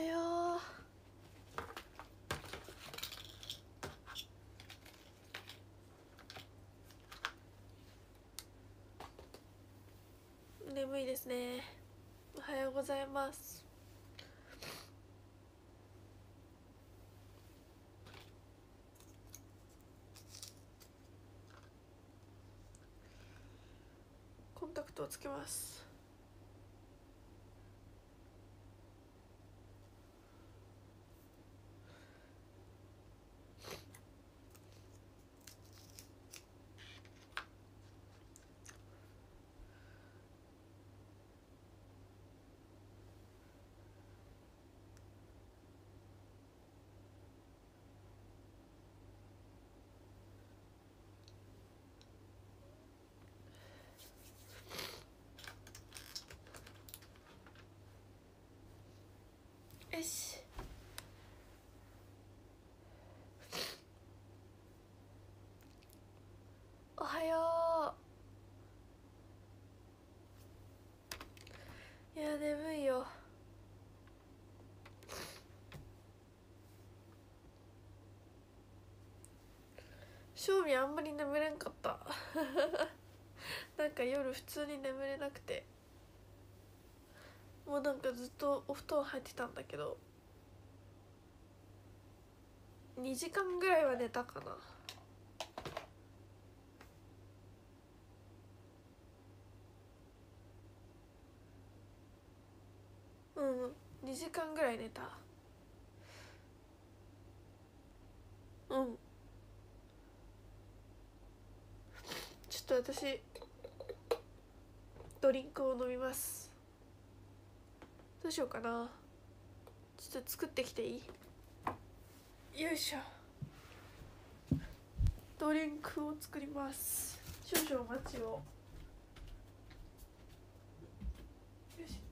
よう。眠いですね。おはようございます。コンタクトをつけます。よし。おはよう。いや眠いよ。正味あんまり眠れんかったなんか夜普通に眠れなくて、もうなんかずっとお布団入ってたんだけど、2時間ぐらいは寝たかな。2時間ぐらい寝た。ちょっと私ドリンクを飲みます。どうしようかな。ちょっと作ってきていい？よいしょ。ドリンクを作ります。少々お待ちを。よし。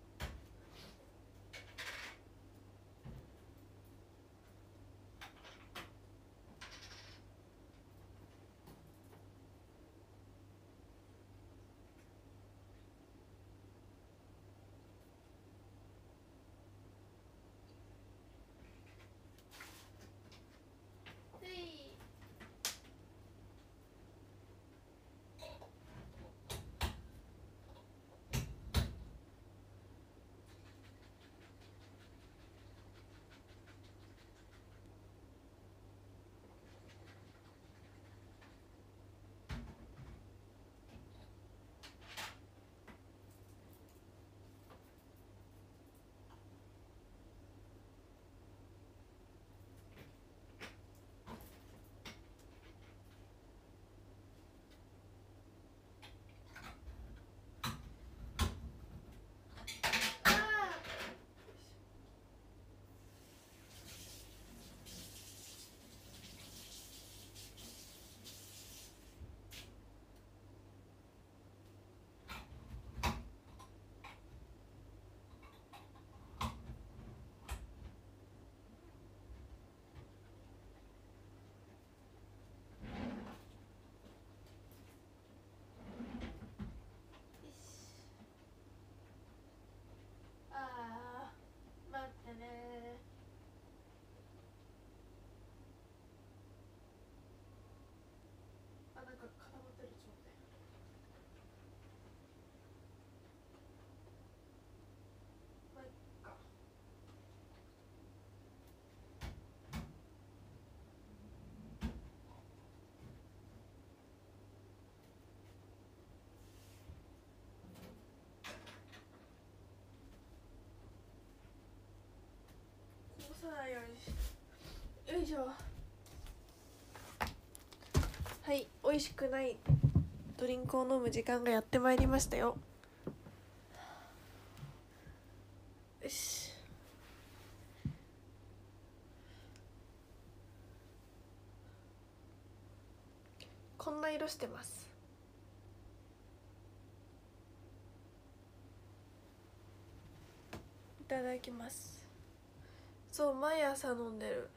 待ってね。なんか固まってる。ちょっと待って。まあいっか。こぼさないようにし。よいしょ。はい、美味しくないドリンクを飲む時間がやってまいりましたよ。よし。こんな色してます。いただきます。そう、毎朝飲んでる。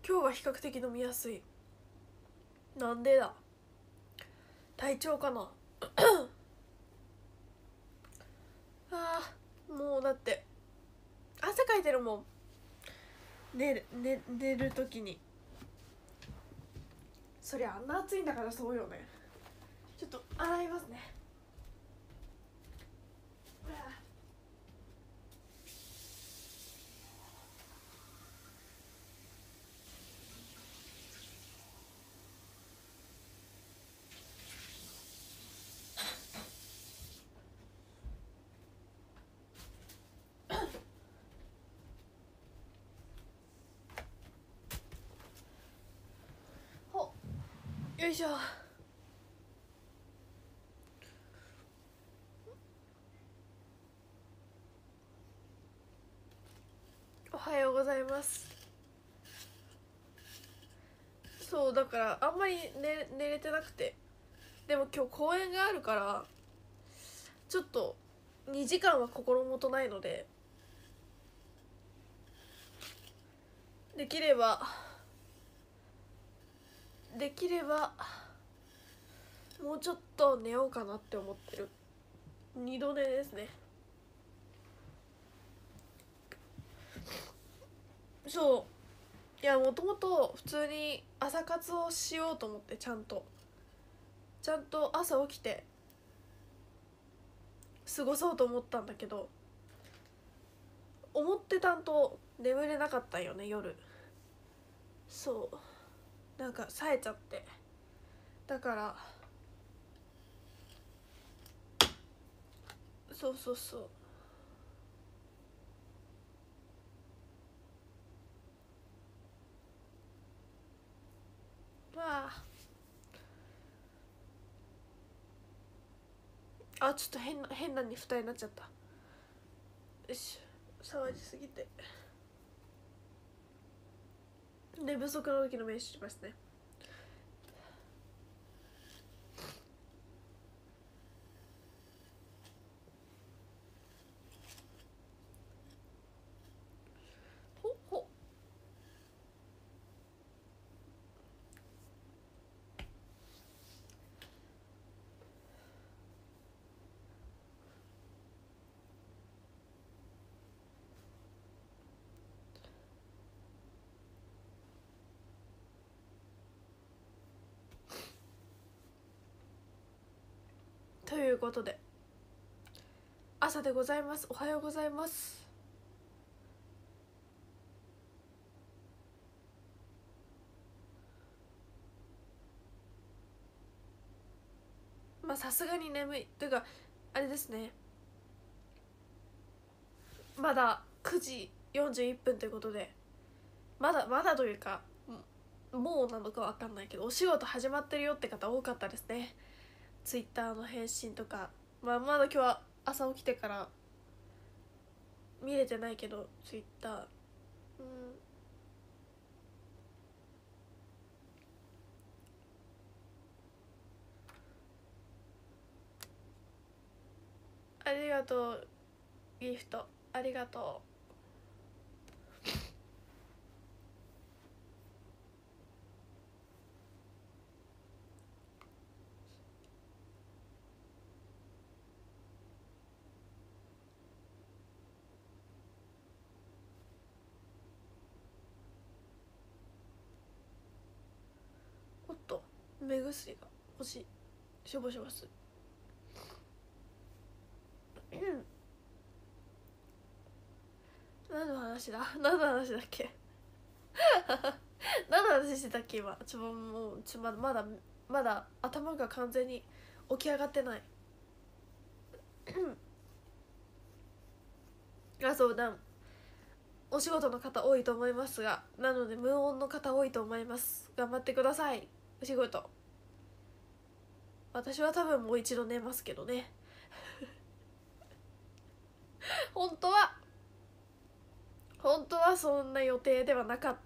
今日は比較的飲みやすい。なんでだ、体調かなあーもうだって汗かいてるもん。寝るときに。そりゃあんな暑いんだからそうよね。ちょっと洗いますね。ほよいしょ。おはようございます。そうだからあんまり寝れてなくて、でも今日公演があるからちょっと2時間は心もとないので、できればもうちょっと寝ようかなって思ってる。二度寝ですね。そういや、もともと普通に朝活をしようと思って、ちゃんと朝起きて過ごそうと思ったんだけど、思ってたんと眠れなかったんよね、夜。そうなんか冴えちゃって、だからそうまちょっと変なに二重になっちゃった。よし、騒ぎすぎて寝不足の時の練習しますね。ほということで朝でございます。おはようございます。まあさすがに眠いというかあれですね、まだ9時41分ということで、まだというかもうなのか分かんないけど、お仕事始まってるよって方多かったですね。ツイッターの返信とか、まだ今日は朝起きてから見れてないけど、ツイッターありがとう、ギフトありがとう。おっと、目薬が欲しい。しょぼしょぼする。何の話だっけ何の話してたっけ今。まだ頭が完全に起き上がってないそうだ、お仕事の方多いと思いますが、なので無音の方多いと思います。頑張ってください、お仕事。私は多分もう一度寝ますけどね本当はそんな予定ではなかった。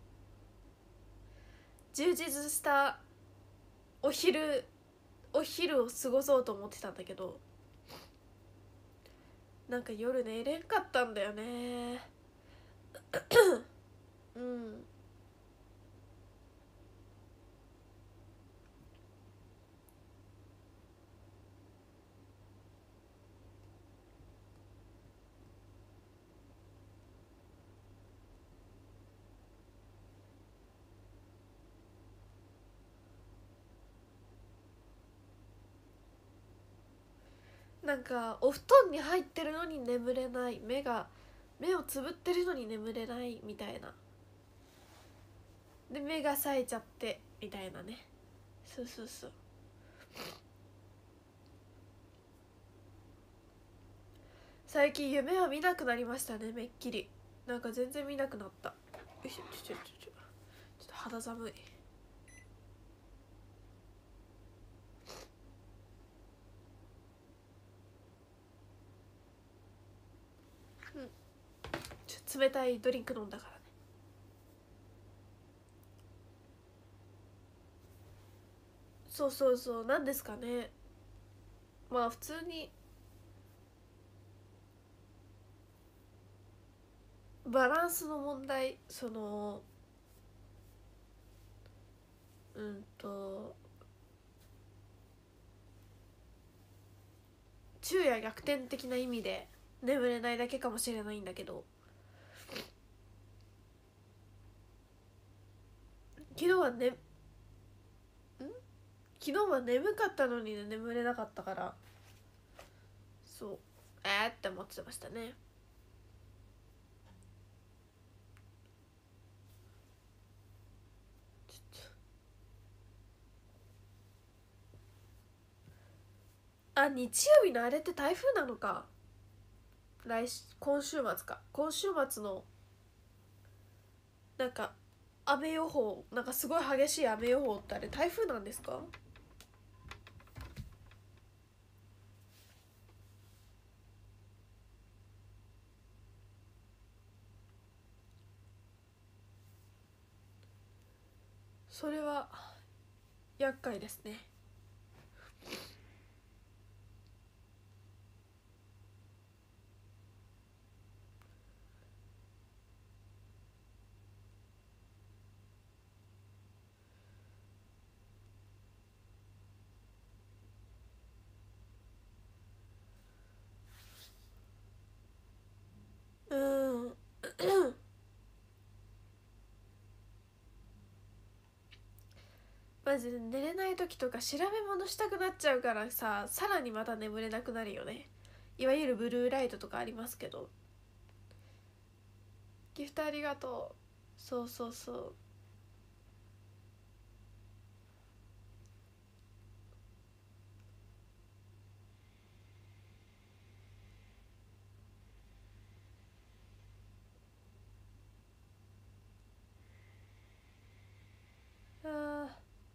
充実したお昼を過ごそうと思ってたんだけど、なんか夜寝れんかったんだよねうんなんかお布団に入ってるのに眠れない、目をつぶってるのに眠れないみたいな、で目が冴えちゃってみたいなね。そうそうそう。最近夢は見なくなりましたね、めっきり。なんか全然見なくなった。よいしょ、ちょっと肌寒い。うん、冷たいドリンク飲んだからね。そうそうそう、なんですかね。まあ普通にバランスの問題、そのうんと昼夜逆転的な意味で眠れないだけかもしれないんだけど、昨日はね、昨日は眠かったのにね、眠れなかったから、そうって思ってましたね。あ、日曜日のあれって台風なのか。今週末か。今週末のなんか雨予報、なんかすごい激しい雨予報ってあれ台風なんですか？それは厄介ですね。うんマジで寝れない時とか調べ物したくなっちゃうからさ、さらにまた眠れなくなるよね。いわゆるブルーライトとかありますけど。ギフトありがとう。そうそうそう。あ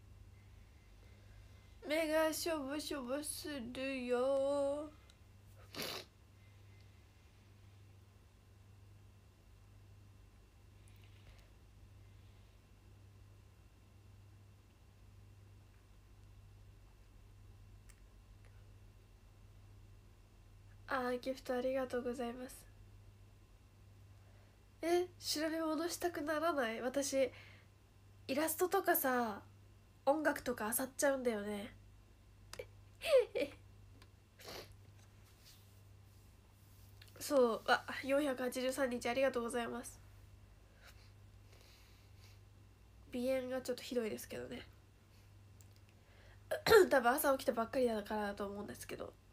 ー、目がしょぼしょぼするよ。ギフトありがとうございます。調べ物したくならない？私イラストとかさ、音楽とか漁っちゃうんだよね。そう、483日ありがとうございます。鼻炎がちょっとひどいですけどね。多分朝起きたばっかりだからだと思うんですけど。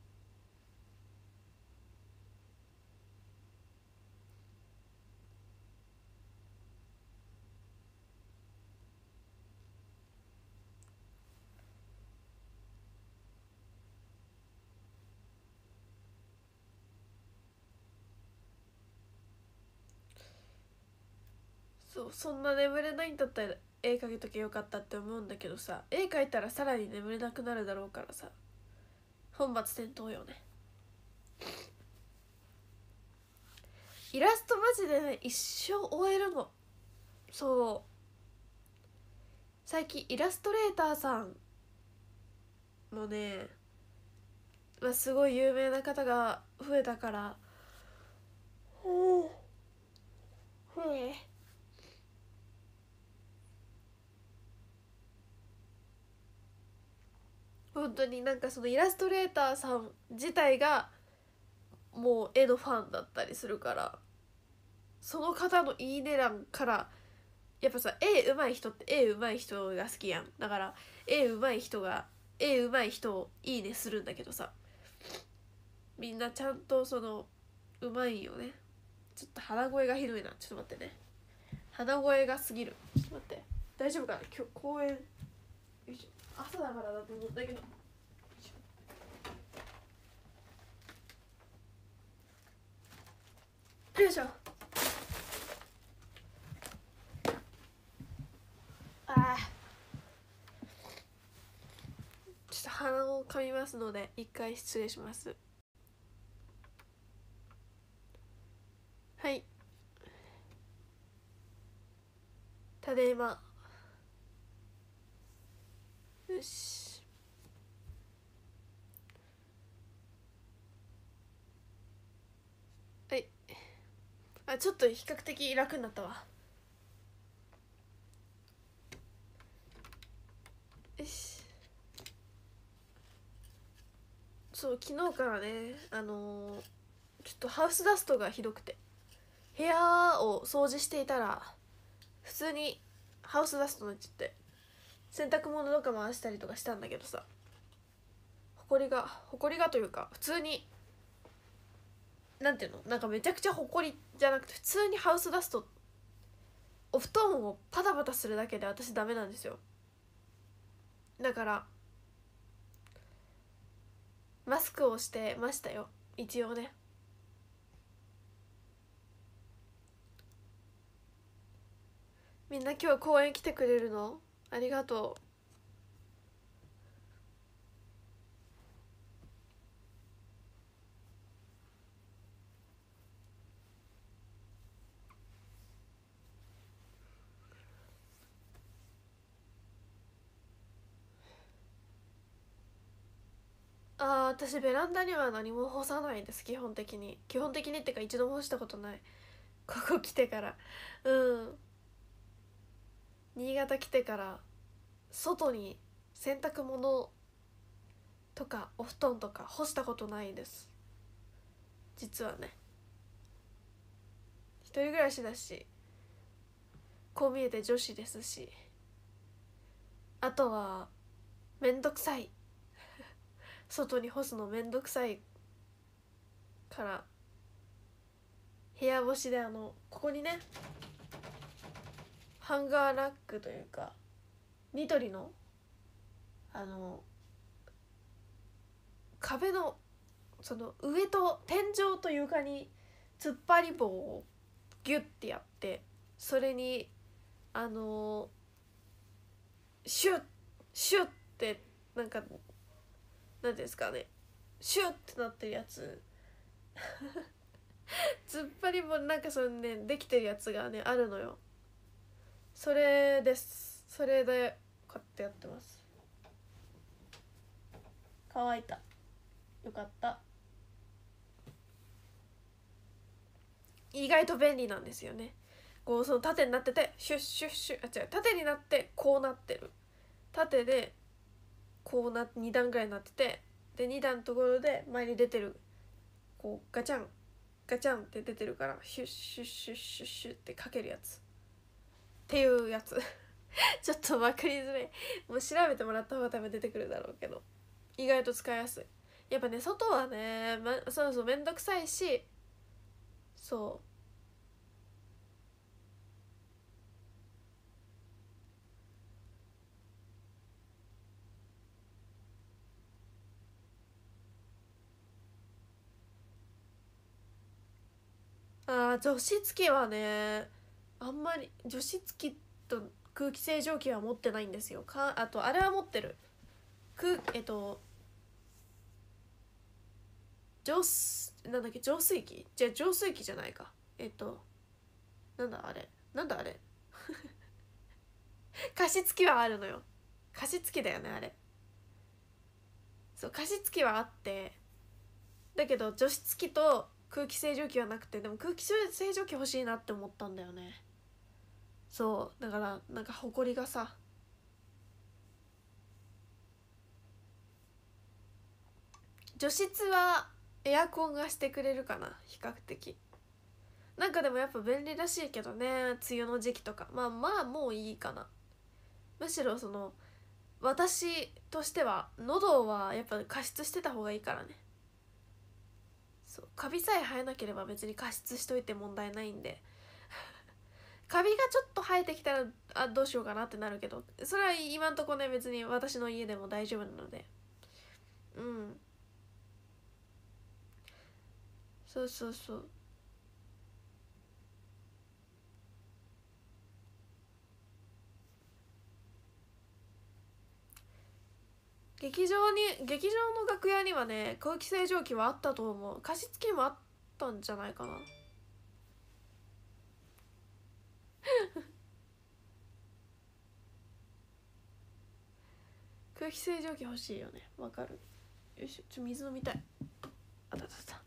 そう、そんな眠れないんだったら絵描けとけよかったって思うんだけどさ、絵描いたらさらに眠れなくなるだろうからさ、本末転倒よね。イラストマジでね、一生終えるの。そう、最近イラストレーターさんのね、すごい有名な方が増えたから、本当になんかそのイラストレーターさん自体がもう絵のファンだったりするから、その方のいいね欄からやっぱさ、絵上手い人って絵上手い人が好きやん。だから絵上手い人をいいねするんだけどさ、 みんなちゃんとそのうまいよね。ちょっと鼻声がひどいな。ちょっと待ってね。鼻声がすぎる。ちょっと待って、大丈夫かな。今日公演よいしょ、朝だからだと思うんだけど。よいしょ。あー、ちょっと鼻をかみますので一回失礼します。はい、ただいま。よし、はい。あ、ちょっと比較的楽になったわ。よし。そう、昨日からね、ちょっとハウスダストがひどくて、部屋を掃除していたら普通にハウスダストになっちゃって、洗濯物とか回したりとかしたんだけどさ、ほこりがというか、普通になんていうの、なんかめちゃくちゃほこりじゃなくて、普通にハウスダスト、お布団をパタパタするだけで私ダメなんですよ。だからマスクをしてましたよ、一応ね。みんな今日公園来てくれるのありがとう。私ベランダには何も干さないです。基本的にってか一度も干したことない。ここ来てから、新潟来てから外に洗濯物とかお布団とか干したことないです、実はね。一人暮らしだし、こう見えて女子ですし、あとはめんどくさい外に干すのめんどくさいから、部屋干しでここにね、ハンガーラックというかニトリの壁のその上と天井と床に突っ張り棒をギュッてやって、それにシュッシュッってなんかなんですかね、シュッってなってるやつ突っ張り棒なんかそれね、できてるやつがねあるのよ。それです。それで買ってやってます。乾いた、よかった。意外と便利なんですよね。こうその縦になっててシュッシュッシュッ、違う、縦になってこうなってる、縦でこうな2段ぐらいになってて、で2段のところで前に出てる、こうガチャンガチャンって出てるから、シュッシュッシュッシュッシュッってかけるやつっていうやつちょっと分かりづらい、もう調べてもらった方が多分出てくるだろうけど、意外と使いやすい。やっぱね、外はね、そうそうめんどくさいし、そう除湿機はね、あんまり除湿機と空気清浄機は持ってないんですよ。あとあれは持ってる。なんだっけ、浄水器、じゃあ浄水器じゃないか。なんだあれ、なんだあれ加湿器はあるのよ。加湿器だよねあれ。そう、加湿器はあって、だけど除湿機と空気清浄機はなくて、でも空気清浄機欲しいなって思ったんだよね。そうだからなんかほこりがさ、除湿はエアコンがしてくれるかな、比較的。なんかでもやっぱ便利らしいけどね、梅雨の時期とか、まあもういいかな。むしろその私としては喉はやっぱ加湿してた方がいいからね。 そう、カビさえ生えなければ別に加湿しといて問題ないんでカビがちょっと生えてきたらどうしようかなってなるけど、それは今んとこね別に私の家でも大丈夫なので、うん、そうそうそう。劇場の楽屋にはね空気清浄機はあったと思う。加湿器もあったんじゃないかな。空気清浄機欲しいよね。わかる。よいしょ、水飲みたい。あたたた。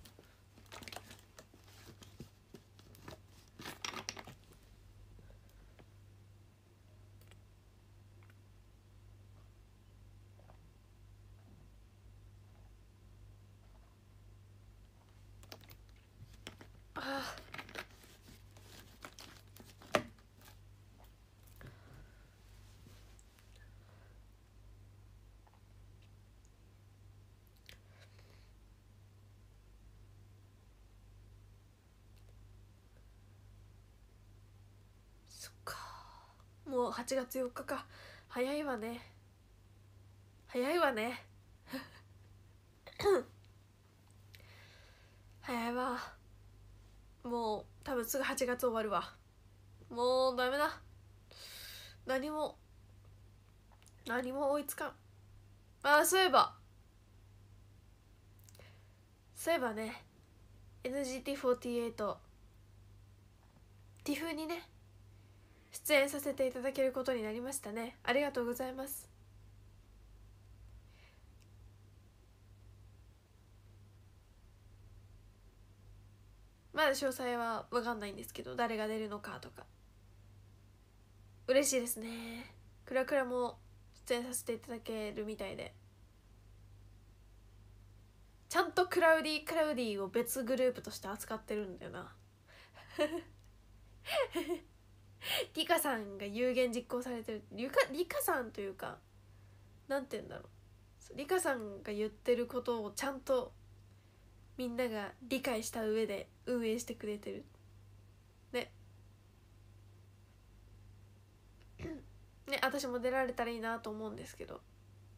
あそっか、もう8月4日か。早いわね、早いわね。早いわ。もう多分すぐ8月終わるわ。もうダメだ。何も追いつかん。そういえばね、 NGT48 ティフにね出演させていただけることになりましたね。ありがとうございます。まだ詳細は分かんないんですけど、誰が出るのかとか。嬉しいですね。クラクラも出演させていただけるみたいで、ちゃんとクラウディを別グループとして扱ってるんだよな。リカさんが有言実行されてる。リカさんというか、なんて言うんだろう、リカさんが言ってることをちゃんとみんなが理解した上で運営してくれてるね。ね、私も出られたらいいなと思うんですけど、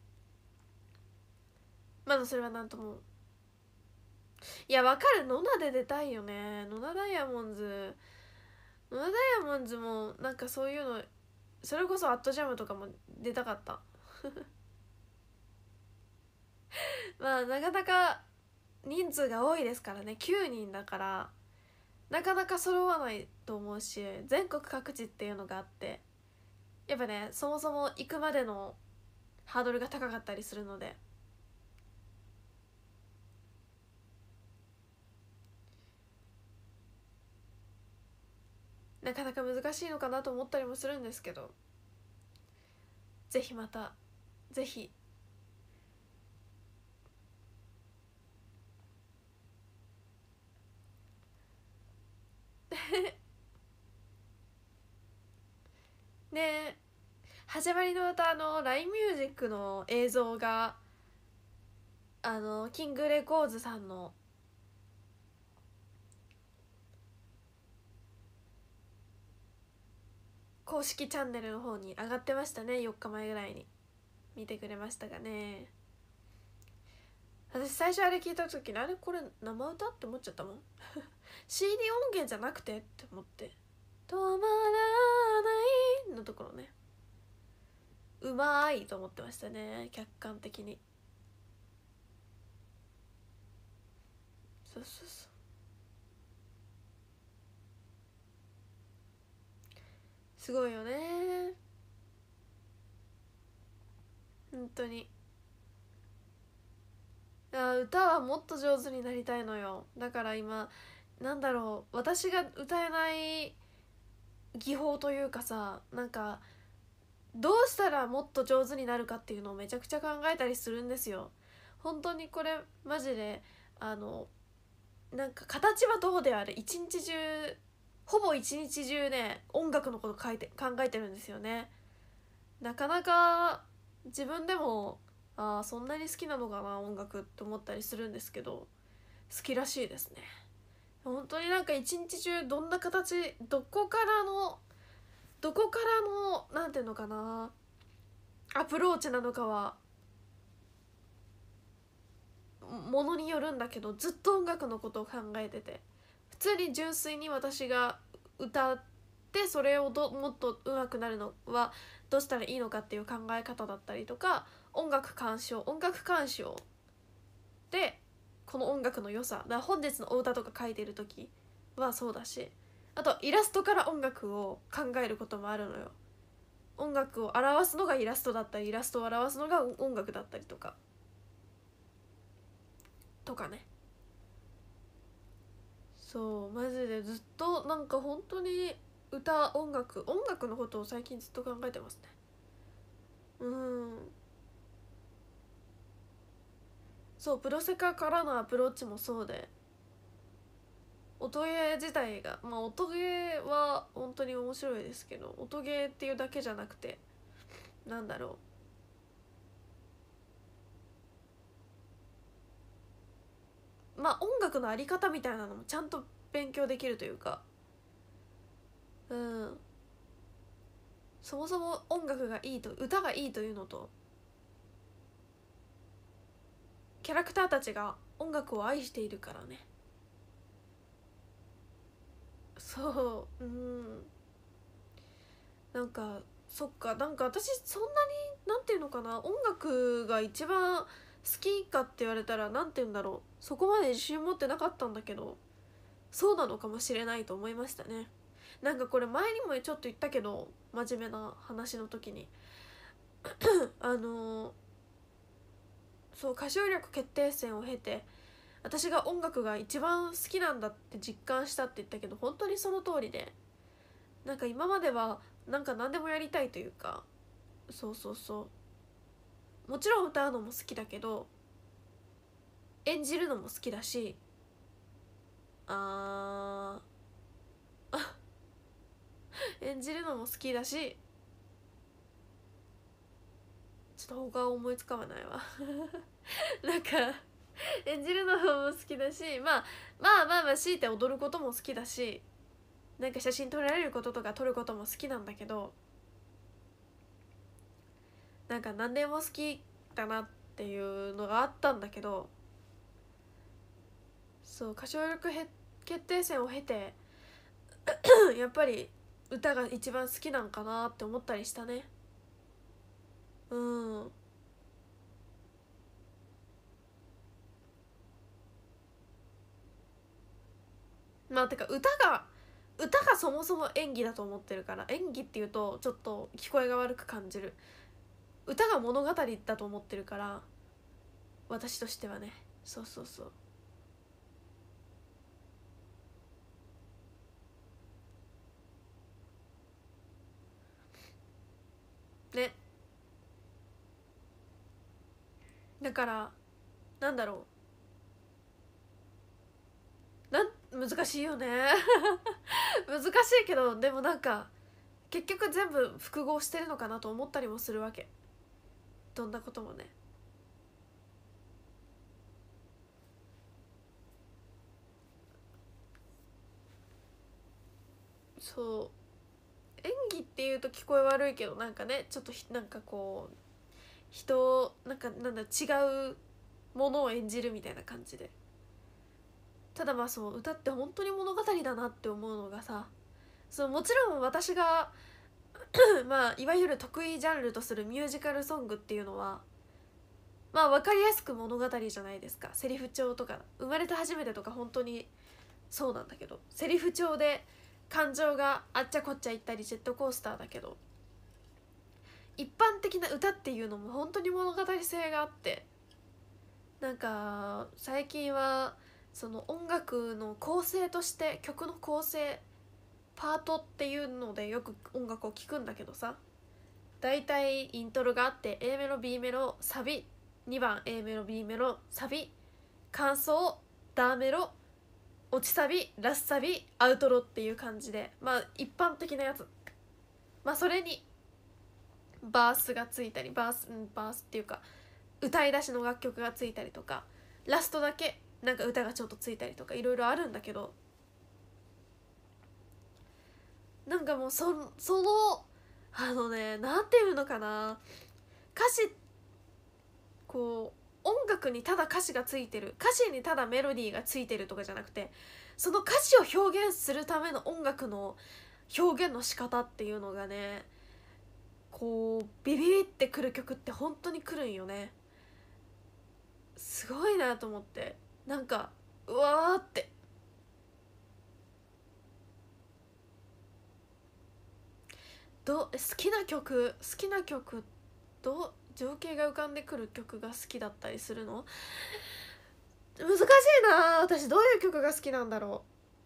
まだそれはなんとも。いや、わかる。ノナで出たいよね。ノナダイヤモンズもなんかそういうの、それこそアットジャムとかも出たかった。まあなかなか人数が多いですからね。9人だからなかなか揃わないと思うし、全国各地っていうのがあって、やっぱね、そもそも行くまでのハードルが高かったりするので、なかなか難しいのかなと思ったりもするんですけど、ぜひまた、ぜひね。始まりの歌の LINE ミュージックの映像がキングレコーズさんの公式チャンネルの方に上がってましたね。4日前ぐらいに見てくれましたがね。私最初あれ聞いた時に、あれこれ生歌って思っちゃったもん。CD 音源じゃなくてって思って、止まらないのところね、うまいと思ってましたね、客観的に。そうそうそう、すごいよね、本当に。歌はもっと上手になりたいのよ。だから今、なんだろう、私が歌えない技法というかさ、なんかどうしたらもっと上手になるかっていうのをめちゃくちゃ考えたりするんですよ。本当にこれマジで、なんか形はどうであれ一日中、ほぼ一日中ね音楽のこと考えてるんですよね。なかなか自分でもそんなに好きなのかな音楽って思ったりするんですけど、 好きらしいですね。本当になんか一日中どんな形、どこからのなんていうのかな、アプローチなのかはものによるんだけど、ずっと音楽のことを考えてて、普通に純粋に私が歌ってそれをもっと上手くなるのはどうしたらいいのかっていう考え方だったりとか、音楽鑑賞でこの音楽の良さだから、本日のお歌とか書いてる時はそうだし、あとイラストから音楽を考えることもあるのよ。音楽を表すのがイラストだったり、イラストを表すのが音楽だったりとかね。そうマジでずっとなんか本当に音楽のことを最近ずっと考えてますね。そうプロセカからのアプローチもそうで、音ゲー自体が音ゲーは本当に面白いですけど、音ゲーっていうだけじゃなくて、なんだろう、音楽のあり方みたいなのもちゃんと勉強できるというか、そもそも音楽がいいと、歌がいいというのと、キャラクターたちが音楽を愛しているからね。そうなんかそっか、なんか私そんなになんていうのかな、音楽が一番好きかって言われたらなんて言うんだろう、そこまで自信持ってなかったんだけど、そうなのかもしれないと思いましたね。なんかこれ前にもちょっと言ったけど、真面目な話の時にそう歌唱力決定戦を経て私が音楽が一番好きなんだって実感したって言ったけど、本当にその通りで、なんか今まではなんか何でもやりたいというか、もちろん歌うのも好きだけど演じるのも好きだし、あ演じるのも好きだし、ちょっと他は思いつかないわなんか演じるのも好きだし、強いて踊ることも好きだし、なんか写真撮られることとか撮ることも好きなんだけど、なんか何でも好きだなっていうのがあったんだけど、そう歌唱力決定戦を経てやっぱり歌が一番好きなんかなって思ったりしたね。てか歌がそもそも演技だと思ってるから、演技っていうとちょっと聞こえが悪く感じる、歌が物語だと思ってるから、私としてはね。そうね。だからなんだろ難しいよね難しいけど、でもなんか結局全部複合してるのかなと思ったりもするわけ、どんなこともね。そう演技っていうと聞こえ悪いけど、なんかねちょっとなんかこう違うものを演じるみたいな感じで、ただそう歌って本当に物語だなって思うのがさ、もちろん私がいわゆる得意ジャンルとするミュージカルソングっていうのは分かりやすく物語じゃないですか。セリフ調とか生まれて初めてとか本当にそうなんだけど、セリフ調で感情があっちゃこっちゃ行ったりジェットコースターだけど、一般的な歌っていうのも本当に物語性があって、なんか最近はその音楽の構成として曲の構成パートっていうのでよく音楽を聴くんだけどさ、だいたいイントロがあって A メロ B メロサビ、2番 A メロ B メロサビ、間奏ダーメロ落ちサビラスサビアウトロっていう感じで、一般的なやつ、それにバースがついたりバースっていうか歌い出しの楽曲がついたりとか、ラストだけなんか歌がちょっとついたりとかいろいろあるんだけど、なんかもうそのなんていうのかな、歌詞、こう音楽にただ歌詞がついてる、歌詞にただメロディーがついてるとかじゃなくて、その歌詞を表現するための音楽の表現の仕方っていうのがね、こうビビビってくる曲って本当にくるんよね。すごいなと思って、なんかうわーって。好きな曲、情景が浮かんでくる曲が好きだったりするの難しいな。私どういう曲が好きなんだろ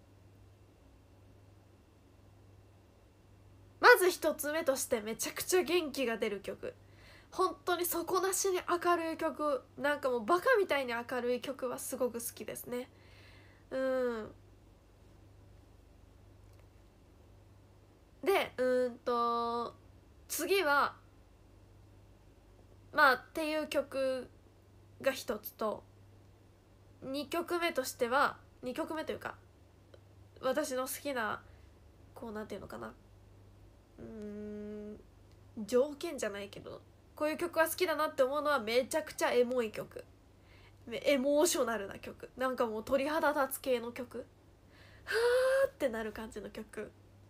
う。まず一つ目として、めちゃくちゃ元気が出る曲、本当に底なしに明るい曲、なんかもうバカみたいに明るい曲はすごく好きですね。で次はまあっていう曲が一つと、2曲目としては、2曲目というか私の好きな、こうなんていうのかな、条件じゃないけど、こういう曲が好きだなって思うのは、めちゃくちゃエモい曲、エモーショナルな曲、なんかもう鳥肌立つ系の曲、はーってなる感じの曲。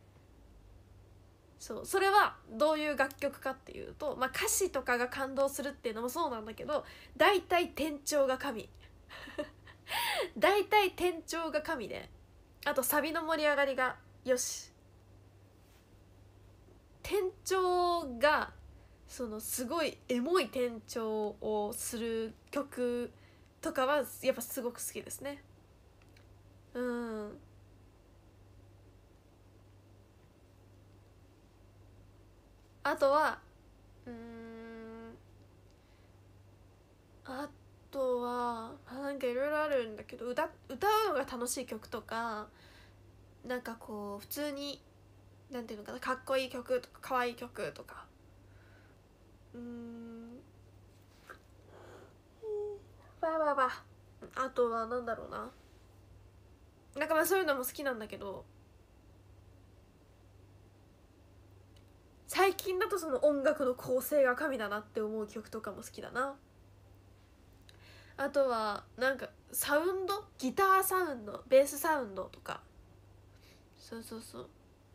それはどういう楽曲かっていうと、まあ、歌詞とかが感動するっていうのもそうなんだけど、大体転調が神大体転調が神で、あとサビの盛り上がりがよし、転調がすごいエモい転調をする曲とかはやっぱすごく好きですね。あとはあとはなんかいろいろあるんだけど、歌うのが楽しい曲とか、なんかこう普通になんていうのかな、かっこいい曲とかかわいい曲とか、あとはなんだろうな、なんかまあそういうのも好きなんだけど、最近だとその音楽の構成が神だなって思う曲とかも好きだな。あとはなんかサウンド、ギターサウンド、ベースサウンドとか、そう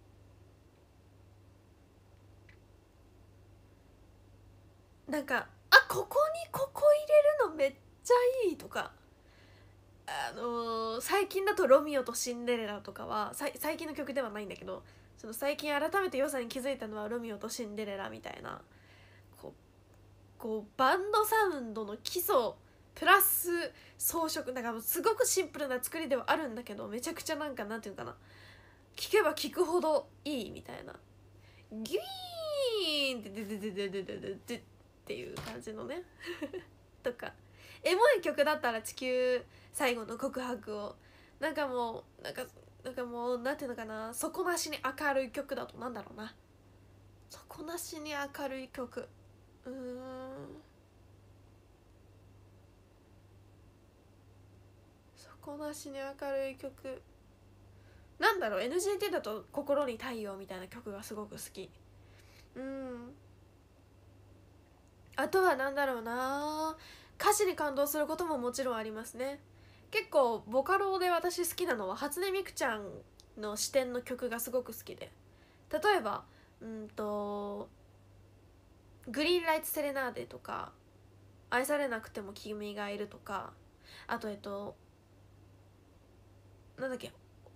なんか、ここにここ入れるのめっちゃいいとか、最近だと「ロミオとシンデレラ」とかは最近の曲ではないんだけど、その最近改めて良さに気づいたのは「ロミオとシンデレラ」みたいな、こうバンドサウンドの基礎プラス装飾、なんかすごくシンプルな作りではあるんだけど、めちゃくちゃなんかなんていうかな、聴けば聴くほどいいみたいな、ギュイーンってででででででででっていう感じのねとか、エモい曲だったら「地球最後の告白を」なんかもうなんていうのかな、底なしに明るい曲だと、なんだろうな、底なしに明るい曲、底なしに明るい曲、なんだろう、 NGT だと「心に太陽」みたいな曲がすごく好き。あとはなんだろうな、歌詞に感動することももちろんありますね。結構ボカロで私好きなのは初音ミクちゃんの視点の曲がすごく好きで、例えばグリーンライツセレナーデとか、愛されなくても君がいるとか、あとなんだっけ、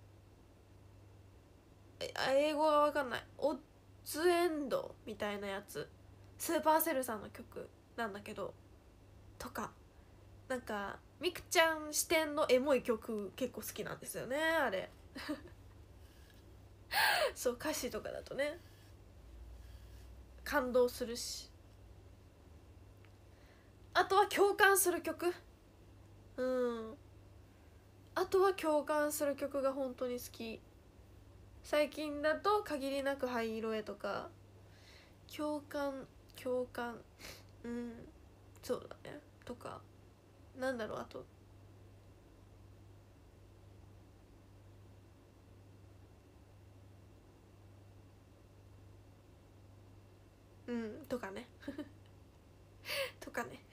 英語が分かんない、オッズエンドみたいなやつ、スーパーセルさんの曲なんだけど、とか、なんかみくちゃん視点のエモい曲結構好きなんですよね、あれそう歌詞とかだとね感動するし、あとは共感する曲、あとは共感する曲が本当に好き。最近だと限りなく灰色へとか、共感、そうだねとか、なんだろう、あとうんとかねとかね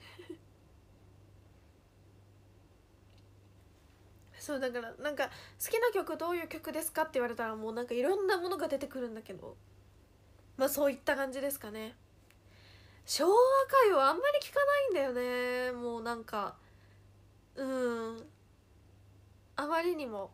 そうだからなんか好きな曲どういう曲ですかって言われたらもうなんかいろんなものが出てくるんだけど、まあそういった感じですかね。昭和歌謡あんまり聞かないんだよね、もうなんかあまりにも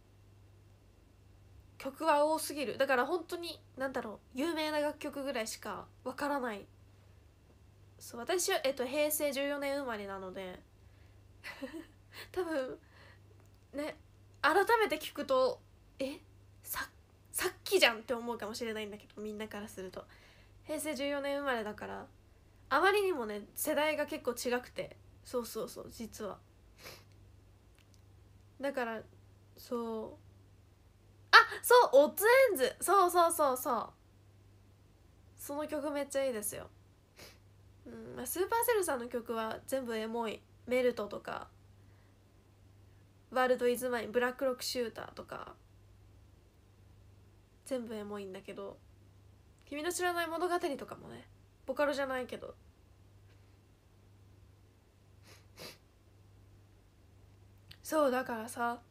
曲は多すぎる。だから本当になんだろう、有名な楽曲ぐらいしかわからない。そう私は、平成14年生まれなので多分ね、改めて聞くとささっきじゃんって思うかもしれないんだけど、みんなからすると平成14年生まれだから、あまりにもね世代が結構違くて、そうそうそう、実はだからそう、あ、そうオッズエンズ、そうそうそうそう、その曲めっちゃいいですよ。まあ、スーパーセルさんの曲は全部エモい。メルトとかワールドイズマイン、ブラックロックシューターとか全部エモいんだけど、君の知らない物語とかもね、ボカロじゃないけど、そうだからさ、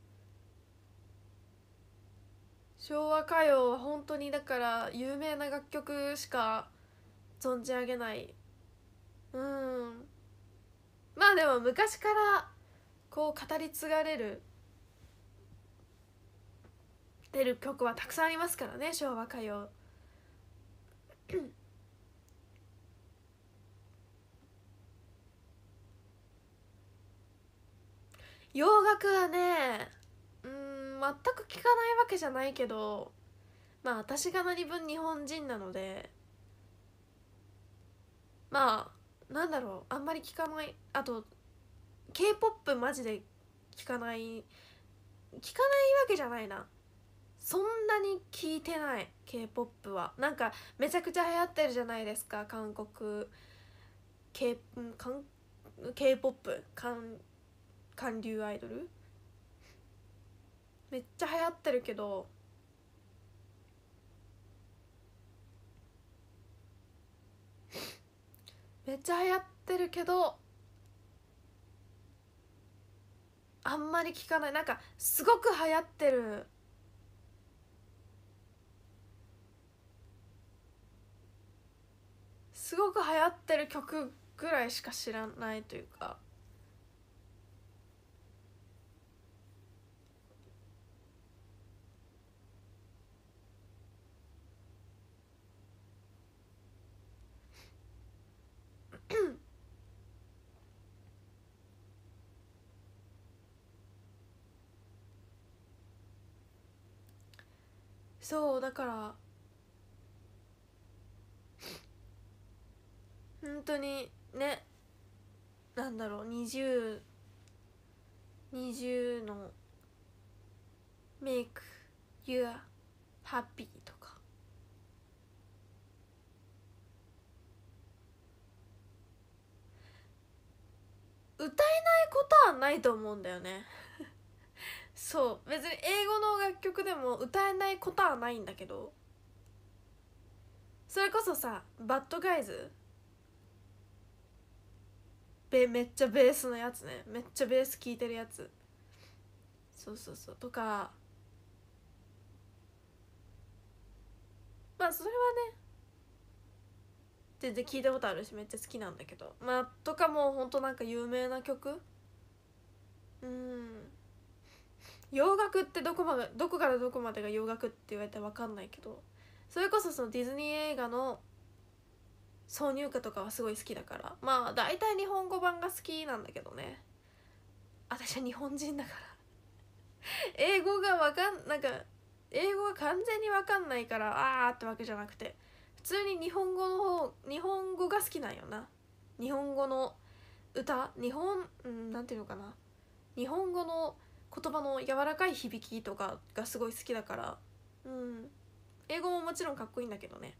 昭和歌謡は本当にだから有名な楽曲しか存じ上げない。まあでも昔からこう語り継がれる出る曲はたくさんありますからね、昭和歌謡洋楽はね、全く聞かないわけじゃないけど、まあ私が何分日本人なので、まあなんだろう、あんまり聞かない。あと K-POP マジで聞かない、聞かないわけじゃないな、そんなに聞いてない。 K-POP はなんかめちゃくちゃ流行ってるじゃないですか、韓国 K、K-POP 韓流アイドルめっちゃ流行ってるけど、めっちゃ流行ってるけどあんまり聞かない。なんかすごく流行ってる、すごく流行ってる曲ぐらいしか知らないというか、そうだから本当にね、なんだろう、20の Make You Happy とか、歌えないことはないと思うんだよねそう別に英語の楽曲でも歌えないことはないんだけど、それこそさバッドガイズ、めっちゃベースのやつね、めっちゃベース聴いてるやつ、そうそうそうとか、まあそれはね全然聞いたことあるしめっちゃ好きなんだけど、まあとかもうほんとなんか有名な曲、洋楽ってどこからどこまでが洋楽って言われたら分かんないけど、それこそそのディズニー映画の挿入歌とかはすごい好きだから、まあ大体日本語版が好きなんだけどね、私は日本人だから英語がなんか英語が完全に分かんないからってわけじゃなくて、普通に日本語が好きなんよな。日本語の歌、なんていうのかな、日本語の言葉の柔らかい響きとかがすごい好きだから、英語ももちろんかっこいいんだけどね。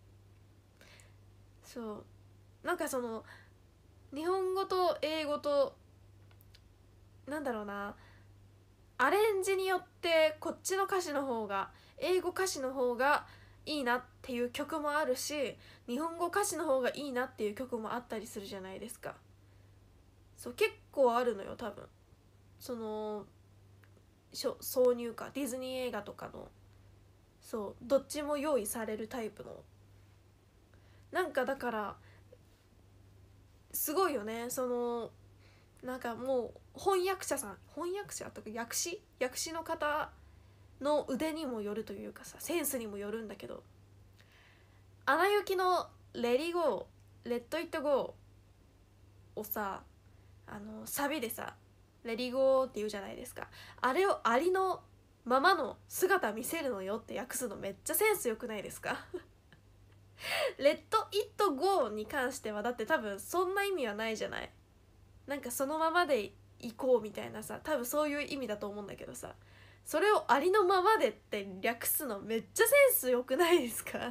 そうなんかその日本語と英語となんだろうな、アレンジによってこっちの歌詞の方が英語歌詞の方がいいなっていう曲もあるし、日本語歌詞の方がいいなっていう曲もあったりするじゃないですか。そう結構あるのよ多分。その挿入歌、ディズニー映画とかの、そうどっちも用意されるタイプの、なんかだからすごいよね。そのなんかもう翻訳者とか訳詞の方の腕にもよるというかさ、センスにもよるんだけど、アナ雪のレディゴーレッドイットゴーをさ、サビでさレディゴーって言うじゃないですか。あれをありのままの姿見せるのよって訳すのめっちゃセンスよくないですか？レッドイットゴーに関してはだって多分そんな意味はないじゃない。なんかそのままで行こうみたいなさ、多分そういう意味だと思うんだけどさ、それをありのままでって略すのめっちゃセンスよくないですか？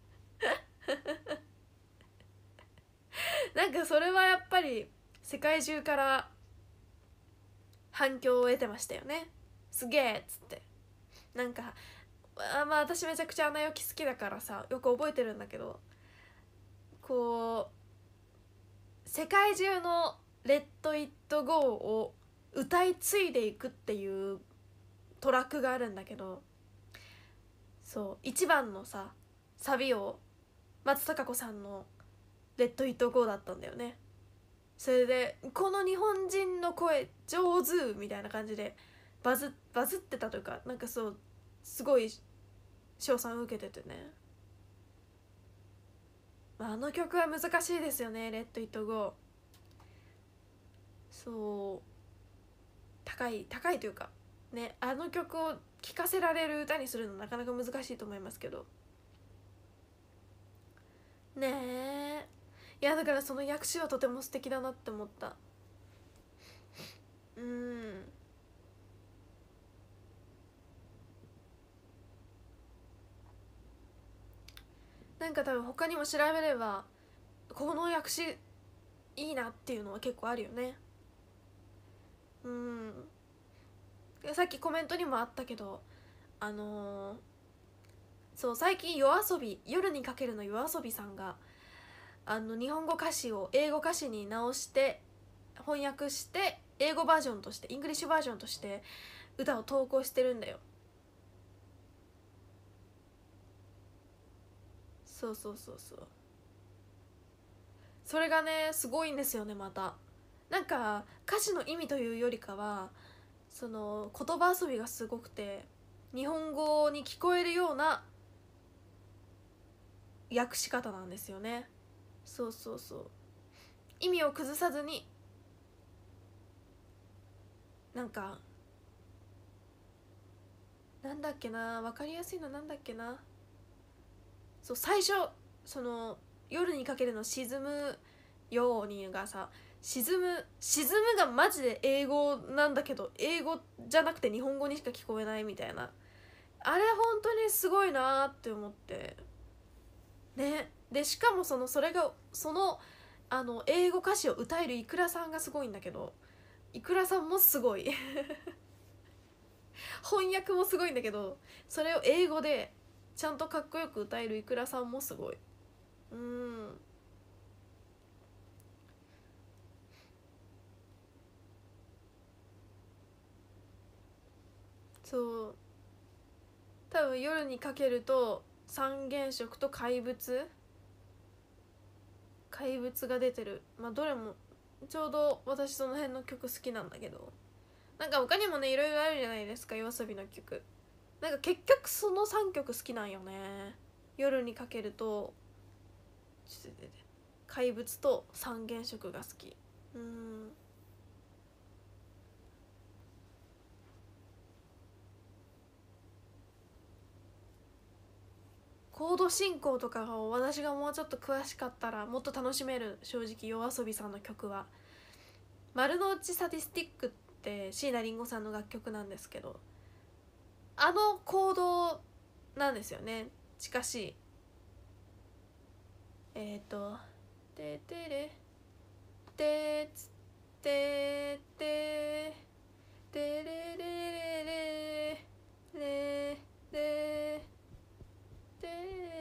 なんかそれはやっぱり世界中から反響を得てましたよね。すげえっつって。なんかまあ私めちゃくちゃアナ雪好きだからさよく覚えてるんだけど、こう世界中のレッド・イット・ゴーを歌い継いでいくっていうトラックがあるんだけど、そう一番のさサビを松たか子さんのレッド・イット・ゴーだったんだよね。それでこの日本人の声上手みたいな感じでバズってたというか、なんかそうすごい称賛を受けててね。あの曲は難しいですよね、レッド・イット・ゴー。そう高いというかね、あの曲を聴かせられる歌にするのなかなか難しいと思いますけどねえ。いやだからその訳詞はとても素敵だなって思った。なんか多分他にも調べればこの訳詞いいなっていうのは結構あるよね。さっきコメントにもあったけど、そう最近夜にかけるの夜遊びさんが日本語歌詞を英語歌詞に直して翻訳して英語バージョンとしてイングリッシュバージョンとして歌を投稿してるんだよ。そうそれがねすごいんですよね。またなんか歌詞の意味というよりかはその言葉遊びがすごくて、日本語に聞こえるような訳し方なんですよね。そう意味を崩さずに、なんかなんだっけな、分かりやすいのなんだっけな。そう最初その夜にかけるの沈むようにがさ、沈むがマジで英語なんだけど英語じゃなくて日本語にしか聞こえないみたいな、あれ本当にすごいなって思ってね。でしかもそれが英語歌詞を歌えるいくらさんがすごいんだけど、いくらさんもすごい翻訳もすごいんだけど、それを英語でちゃんとかっこよく歌えるいくらさんもすごい。そう多分夜にかけると三原色と怪物が出てる。まあどれもちょうど私その辺の曲好きなんだけど、なんか他にもねいろいろあるじゃないですか、夜遊びの曲。なんか結局その3曲好きなんよね。夜にかけると怪物と三原色が好き。コード進行とかを私がもうちょっと詳しかったらもっと楽しめる。正直夜遊びさんの曲は丸の内サディスティックって椎名林檎さんの楽曲なんですけど、あのコードなんですよね。近しいててれてつてててれれれれれれれ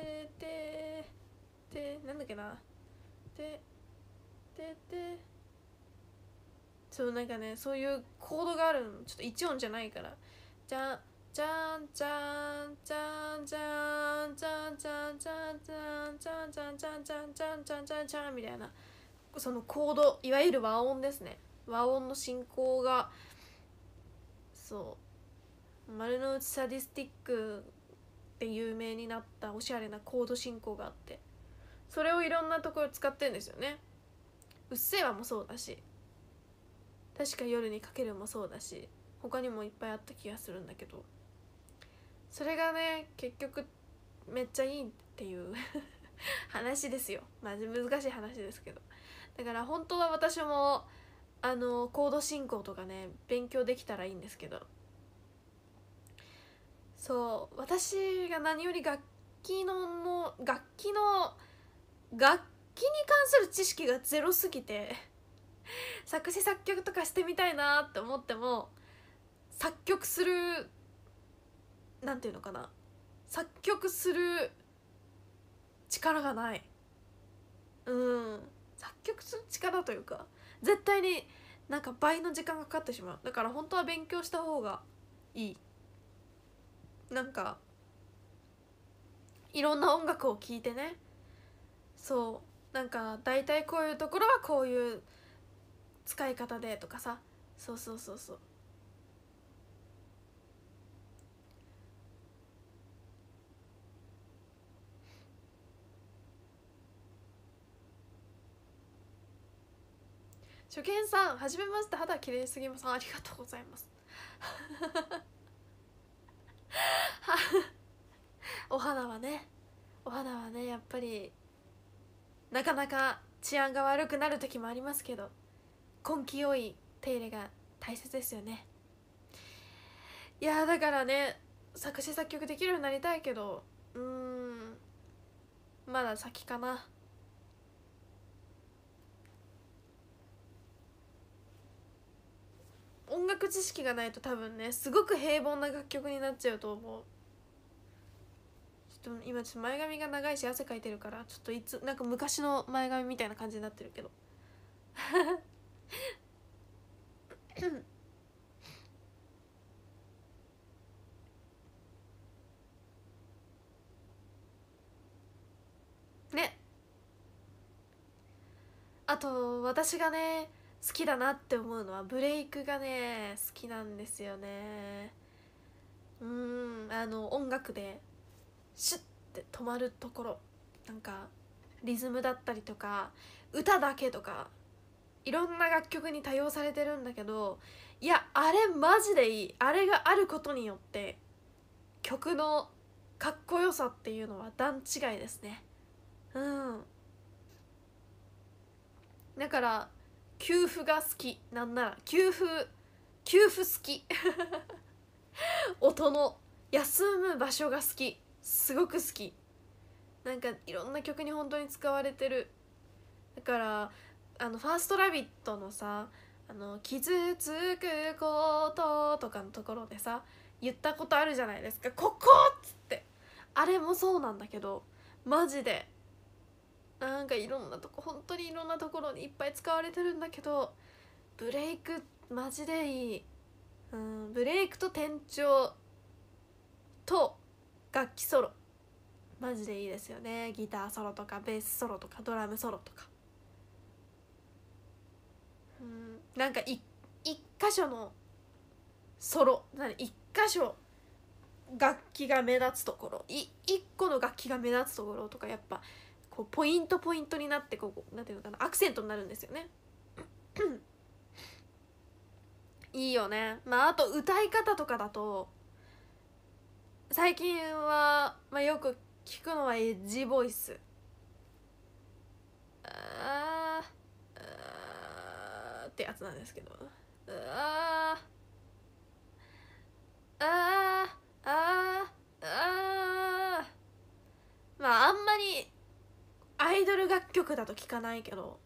そうなんかね、そういうコードがあるの。ちょっと一音じゃないから、じゃんじゃんじゃんじゃんじゃんじゃんじゃんじゃんじゃんじゃんじゃんじゃんじゃんじゃんじゃんじゃんじゃんみたいな、そのコード、いわゆる和音ですね。和音の進行が、そう丸の内サディスティックで有名になったおしゃれなコード進行があって、それをいろんなところ使ってるんですよね。うっせぇわもそうだし、確か夜にかけるもそうだし、他にもいっぱいあった気がするんだけど、それがね結局めっちゃいいっていう話ですよ。まあ難しい話ですけど、だから本当は私もコード進行とかね勉強できたらいいんですけど、そう私が何より楽器に関する知識がゼロすぎて作詞作曲とかしてみたいなって思っても、作曲するなんていうのかな、作曲する力がない。作曲する力というか、絶対になんか倍の時間がかかってしまう。だから本当は勉強した方がいい。なんかいろんな音楽を聴いてね、そうなんか大体こういうところはこういう使い方でとかさ、そうそうそうそう。初見さん、はじめまして。肌綺麗すぎます。ありがとうございますお肌はね、やっぱりなかなか治安が悪くなる時もありますけど、根気よい手入れが大切ですよね。いやだからね、作詞作曲できるようになりたいけど、まだ先かな。音楽知識がないと多分ね、すごく平凡な楽曲になっちゃうと思う。今ちょっと前髪が長いし汗かいてるから、ちょっとなんか昔の前髪みたいな感じになってるけどね。あと私がね好きだなって思うのはブレイクがね好きなんですよね。音楽でシュッて止まるところ、なんかリズムだったりとか歌だけとかいろんな楽曲に多用されてるんだけど、いやあれマジでいい。あれがあることによって曲のかっこよさっていうのは段違いですね。だから給付が好き。なんなら給付好き音の休む場所が好き。すごく好き。なんかいろんな曲に本当に使われてる。だからファーストラビットのさ、傷つくこととかのところでさ言ったことあるじゃないですか、ここっつって。あれもそうなんだけど、マジでなんかいろんなとこ、本当にいろんなところにいっぱい使われてるんだけど、ブレイクマジでいい。ブレイクと転調と楽器ソロマジでいいですよね。ギターソロとかベースソロとかドラムソロとか、なんか一箇所のソロ、一箇所楽器が目立つところ、一個の楽器が目立つところとか、やっぱこうポイントになって、こうなんていうのかな、アクセントになるんですよねいいよね。まああと歌い方とかだと最近は、よく聞くのはエッジボイス。ってやつなんですけど、あーあーあーあー、まああんまりアイドル楽曲だと聞かないけど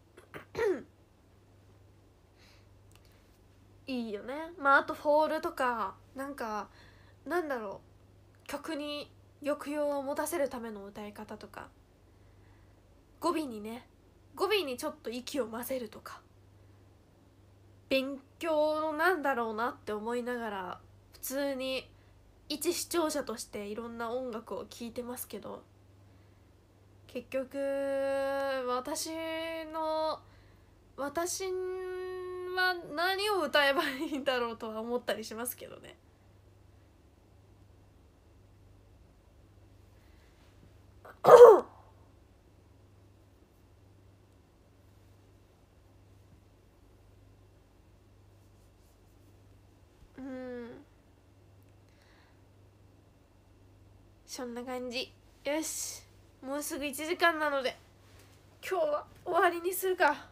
いいよね。あとフォールとか、なんかなんだろう、曲に抑揚を持たせるための歌い方とか、語尾にちょっと息を混ぜるとか、 勉強のなんだろうなって思いながら普通に一視聴者としていろんな音楽を聴いてますけど、結局私は何を歌えばいいんだろうとは思ったりしますけどね。うん、そんな感じ。よし、もうすぐ1時間なので今日は終わりにするか。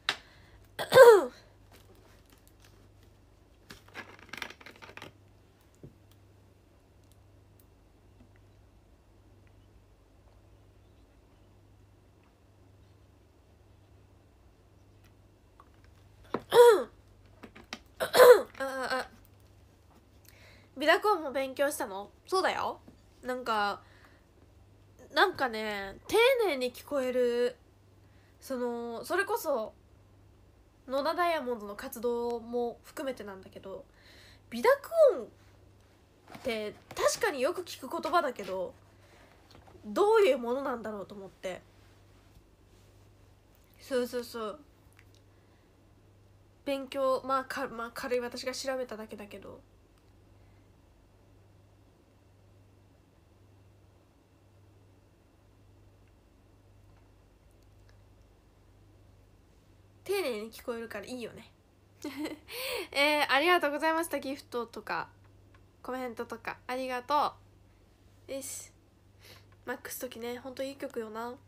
ビダコンも勉強したの？そうだよ。なんかね、丁寧に聞こえる。それこそ野田ダイヤモンドの活動も含めてなんだけど、美濁音って確かによく聞く言葉だけど、どういうものなんだろうと思って。そうそうそう、勉強、まあ軽い私が調べただけだけど、丁寧に聞こえるからいいよね。ありがとうございました。ギフトとかコメントとかありがとう。よし、マックス時ね、ほんといい曲よな。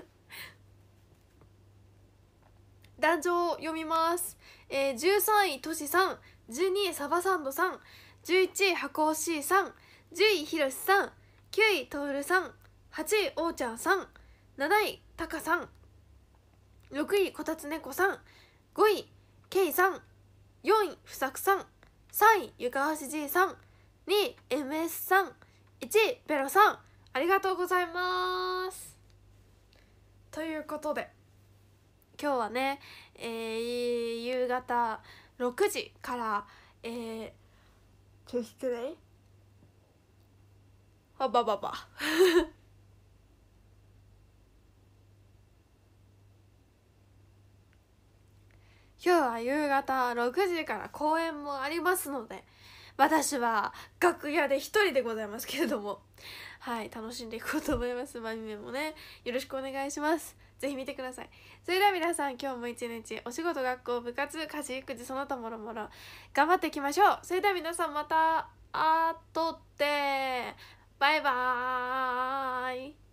壇上読みます。13位としさん、12位サバサンドさん、11位箱推しさん、10位ひろしさん、9位とおるさん、8位おーちゃんさん、7位たかさん、6位こたつねこさん、5位けいさん、4位ふさくさん、3位ゆかはしじいさん、2位 MS さん、1位ベロさん。ありがとうございます。ということで今日はね、夕方6時からちょっと失礼、あばばば今日は夕方6時から公演もありますので、私は楽屋で一人でございますけれども、はい、楽しんでいこうと思います。まみめもね、よろしくお願いします。ぜひ見てください。それでは皆さん、今日も一日お仕事、学校、部活、家事、育児、その他もろもろ頑張っていきましょう。それでは皆さん、また後でバイバーイ。